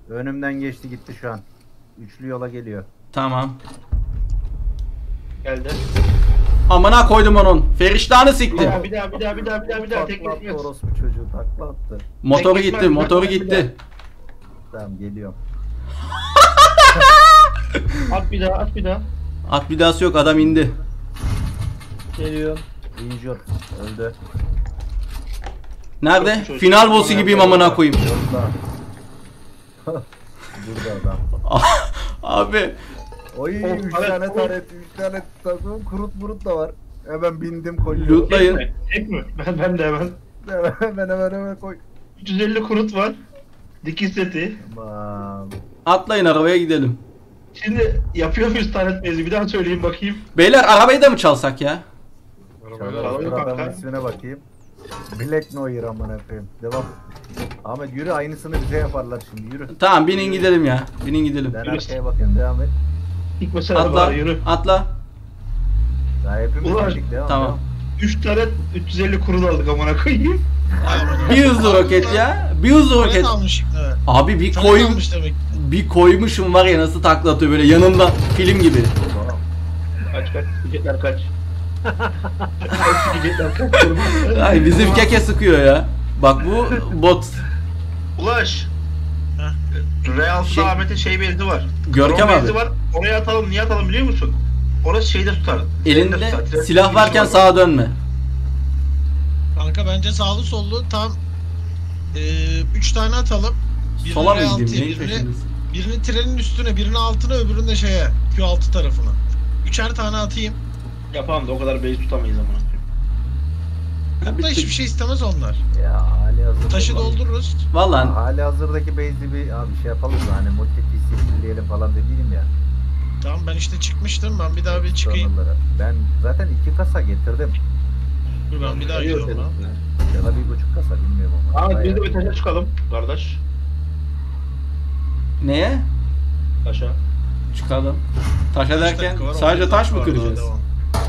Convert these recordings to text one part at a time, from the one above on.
Önümden geçti gitti şu an. Üçlü yola geliyor. Tamam. Geldi. Amına koydum onun. Feriştahını siktim. Bir daha. Tek Takla attı gitmiyoruz. orospu çocuğu takla attı. Motoru Tek gitti, gitmez, motoru bir gitti. Tamam geliyorum. At bir daha. At bir dahası yok, adam indi. Geliyor. Injure. Öldü. Nerede? Çok çocuk. Final boss'u gibiyim amına koyayım. Yolda. Burada adam. Abi Oy Oh, 3 taret, tane oh. taret, 3 tane takım kurut burut da var. Hemen bindim koyuyorum. lootlayın. Tek mi? Ben de hemen. hemen koy. 350 kurut var. Dikiş seti. Aman. Atlayın arabaya gidelim. Şimdi yapıyor muyuz tanet mezi? Bir daha söyleyeyim bakayım. Beyler arabayı da mı çalsak ya? Çalalım kanka. adamın ismine bakayım. Black Noir amına koyayım. Devam. Ahmet yürü aynısını bize yaparlar şimdi yürü. Tamam binin gidelim ya. Binin gidelim. Ben arkaya bakayım devam et. İlk mesela Atla. var yürü. Atla. Daha hepimiz Ulan, gittik devam. Tamam. 3 tanet 350 kurut aldık amına koyayım. Bir hızlı roket ya. Bir hızlı roket. Taret almışım evet. Abi bir Taret koyum. almış demek. Bir koymuşum var ya, nasıl takla atıyor böyle yanında, film gibi. Tamam. Kaç. Gidecekler kaç. Gidecekler kaç. Ay bizim keke sıkıyor ya. Bak bu bot. Ulaş. Heh. Real'da Ahmet'in bezi var. Görkem Drone abi. bezi var. Oraya atalım. Niye atalım biliyor musun? Orası şeyde tutar. Elinde Trende tutar. silah varken sağa dönme. Kanka bence sağlı sollu tam 3 tane atalım. Birini Sola mı R6'ya, gideyim? Neyin peşindesin? birini trenin üstüne, birini altına, öbürünü de şeye, Q6 tarafına. 3'er tane atayım. Yapalım da o kadar base tutamayız amına koyayım. Burada bitti. hiçbir şey istemez onlar. Ya hali hazırda. Taşı doldururuz. Vallahi Hali hazırdaki base'i bir abi şey yapalım da hani multi PC fulleyelim falan dediğim ya. Tamam ben işte çıkmıştım. Ben bir daha bir çıkayım. Sonraları. Ben zaten 2 kasa getirdim. Dur ben bir daha gidiyorum lan. Ya da 1,5 kasa bilmiyorum ama. Ahmet biz de Bayağı- bir taşa çıkalım kardeş. neye? Taşa. Çıkalım. Taş Kaç ederken dakika var? sadece 11 taş mı dakika var, kıracağız? daha devam.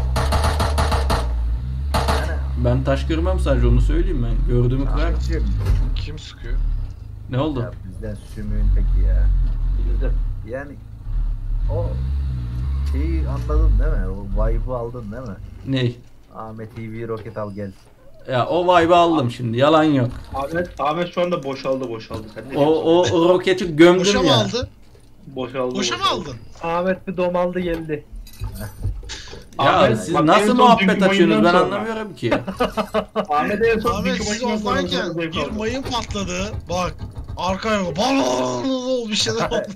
Yani Ben taş kırmam, sadece onu söyleyeyim ben. Gördüğümü kırarım. Ahmetciğim, Kim sıkıyor? Ne oldu? ya bizden sümüğün peki ya. Bizde. Yani o şeyi anladın değil mi? O vibe'ı aldın değil mi? Ney? Ahmet EV roket al gel. Ya o vibe'ı aldım şimdi, yalan yok. Ahmet şu anda boşaldı. Sen ne O roketi gömdüm Boşa mı ya. aldı? Boşaldı. Boşa mı aldın? Ahmet bir domaldı geldi. Ya Ahmet, siz bak en nasıl son muhabbet dünkü açıyorsunuz ben mayından sonra. anlamıyorum ki. Ahmet en son Ahmet dünkü siz maçından sonra oradayken zevk bir aldı. mayın patladı. Bak. Arkaya balon bir şeyler oldu.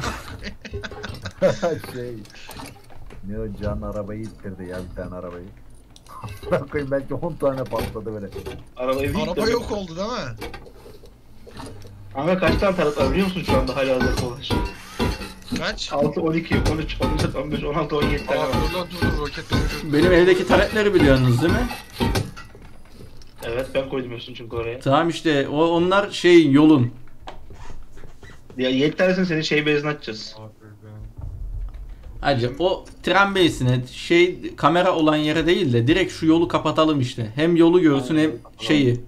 Şey. Ne o can arabayı ittirdi ya bir tane arabayı. Bırak koyayım belki 10 tane patladı böyle. Arabayı bir Araba yok oldu değil mi? Ahmet kaç tane taraf var biliyor musun şu anda hala hazırda ulaş? Kaç? 6, 12, 13, 14, 15, 16, 17 tane var. Dur roketleri. Benim evdeki taretleri biliyorsunuz değil mi? Evet ben koydum Yosun çünkü oraya. Tamam işte onlar şey yolun. Ya 7 tanesini senin bezine açacağız. Hacı o tren base'ine şey kamera olan yere değil de direkt şu yolu kapatalım işte. Hem yolu görsün hem şeyi.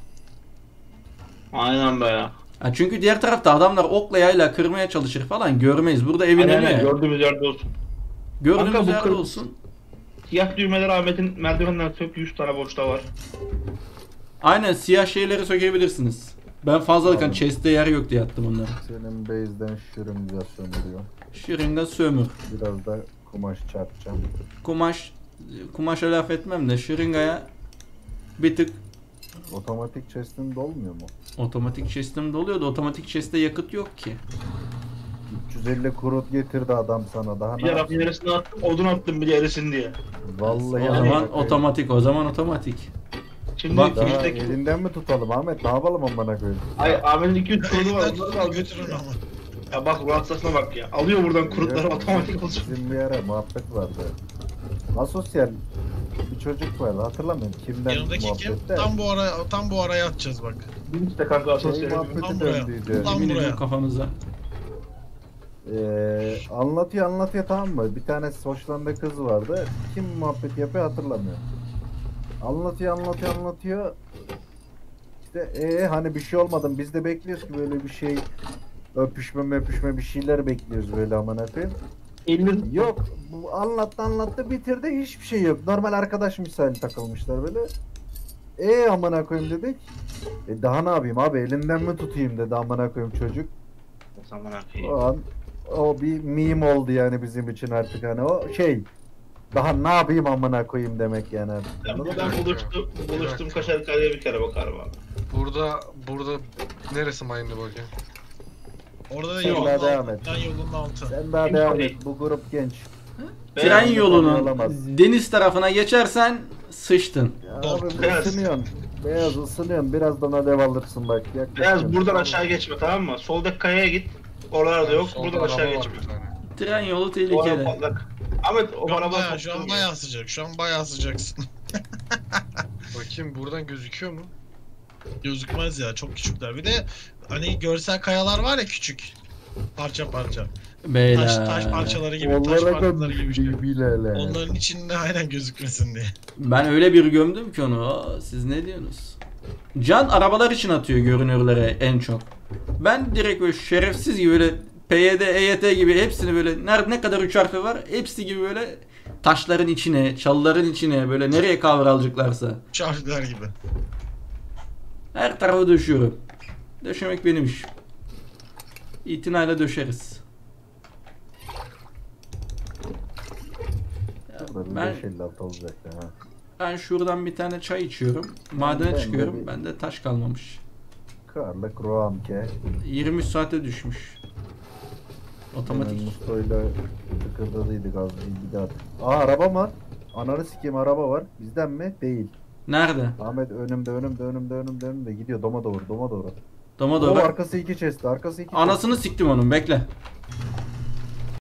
Aynen be ya. Ha çünkü diğer tarafta adamlar okla yayla kırmaya çalışır falan, görmeyiz. Burada evin önü ya. Gördüğümüz yerde olsun. Gördüğümüz Kanka bu yerde kır- olsun. Siyah düğmeler Ahmet'in merdivenden sök 100 tane boşta var. Aynen siyah şeyleri sökebilirsiniz. Ben fazlalık Tamam. chest'te yer yok diye attım onları. Senin base'den şırınga sömürüyor. Şırınga sömür. Biraz da kumaş çarpacağım. Kumaşa laf etmem de şırıngaya bir tık Otomatik chest'in dolmuyor mu? otomatik chest'im doluyor da otomatik chest'te yakıt yok ki. 350 kurut getirdi adam sana daha Bir ne de yapsın? rafinerisine attım, odun attım bir de erisin diye. Vallahi O amına zaman koyayım. otomatik, o zaman otomatik. Şimdi Bak, Daha bizdeki... elinden mi tutalım Ahmet? Ne yapalım amına koyayım? Ay Ahmet'in 200 kurdu var, Elinden onları tutup al götürün götürün. ama. Ya bak ruh hastasına bak ya. Alıyor buradan kurutları otomatik olacak. Bizim bir ara muhabbet vardı. Asosyal bir çocuk vardı hatırlamıyorum kimden Yanındaki kim? muhabbette. Tam bu araya atacağız bak. Bizim işte kanka Şey asosyal. muhabbeti Tam buraya. döndüydü. Tam Yemin ediyorum buraya. kafanıza. Anlatıyor tamam mı? Bir tane hoşlandığı kız vardı. Kim muhabbet yapıyor hatırlamıyorum. Anlatıyor. İşte hani bir şey olmadı. Biz de bekliyoruz ki böyle bir şey öpüşme bir şeyler bekliyoruz böyle amına koyayım. Elini Yok bu anlattı bitirdi hiçbir şey yok. Normal arkadaş misali takılmışlar böyle. Amına koyayım dedik. Daha ne yapayım abi elinden mi tutayım dedi amına koyayım çocuk. o zaman O an o bir meme oldu yani bizim için artık hani o şey. Daha ne yapayım amına koyayım demek yani artık. Ben Anladın mı? buradan buluştum Kaşarkale'ye bir kere bakarım abi. Burada neresi mayınlı bölge? Orada da Sen yolun daha devam et. altından yolun altı. Sen daha devam et bu grup genç. Tren Beyaz yolunun olamaz. deniz tarafına geçersen sıçtın. Ya Doğru. abi Beyaz. ısınıyorsun. Beyaz ısınıyorsun. Birazdan alev alırsın bak. Beyaz Yaklaşıyorsun. buradan aşağı geçme tamam mı? Soldaki kayaya git. Oralarda yok. Solda Buradan araba aşağı var geçme. bir tane. Tren yolu O araba tehlikeli. patlak. Ahmet o Şu an, araba bayağı, şu an bayağı sıcak. Şu an bayağı sıcaksın. Bakayım buradan gözüküyor mu? Gözükmez ya çok küçükler. Bir de hani görsel kayalar var ya küçük. Parça parça. Taş parçaları gibi, taş Onlara parçaları gibi şey. bilele. Onların içinde aynen gözükmesin diye. Ben öyle bir gömdüm ki onu. Siz ne diyorsunuz? Can arabalar için atıyor görünürlere en çok. Ben direkt böyle şerefsiz gibi böyle PYD, EYT gibi hepsini böyle ne kadar üç harfi var hepsi gibi böyle taşların içine, çalıların içine böyle nereye kavralacaklarsa Şarjlar gibi. her tarafa döşüyorum. Döşemek benim işim. İtinayla döşeriz. Ya Burada ben, 556 olacak ha. ben şuradan bir tane çay içiyorum. Madene Ben de çıkıyorum. bir- Bende taş kalmamış. Karlık Roamke. 23 saate düşmüş. Otomatik. Musto'yla tıkırdadıydık az bir daha. Araba mı? Ananı sikeyim araba var. Bizden mi? Değil. Nerede? Ahmet önümde gidiyor doma doğru. Doma O doğru. arkası iki chest. Arkası iki chest. Anasını siktim onun bekle.